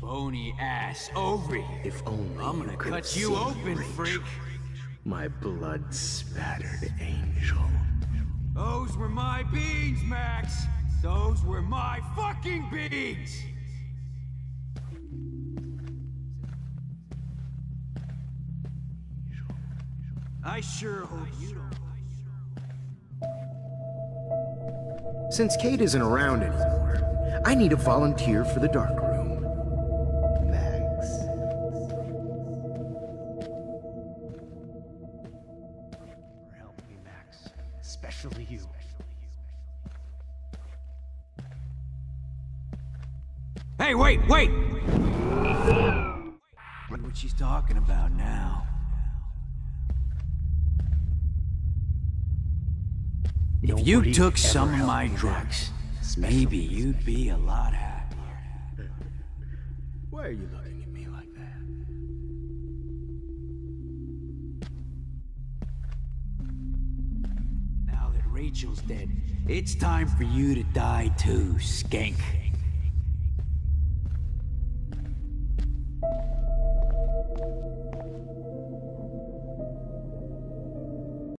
bony ass over here. If only I'm gonna you could cut have you seen open, Rachel, freak. my blood-spattered angel. Those were my beans, Max. Those were my fucking beans. I sure hope you don't. Since Kate isn't around anymore, I need a volunteer for the dark room. Max. Help me, Max. Especially you. Hey, wait! What she's talking about now. If you Nobody took ever some of helped my me, drugs, Max. maybe Especially you'd be a lot happier. Why are you looking at me like that? Now that Rachel's dead, it's time for you to die too, skank.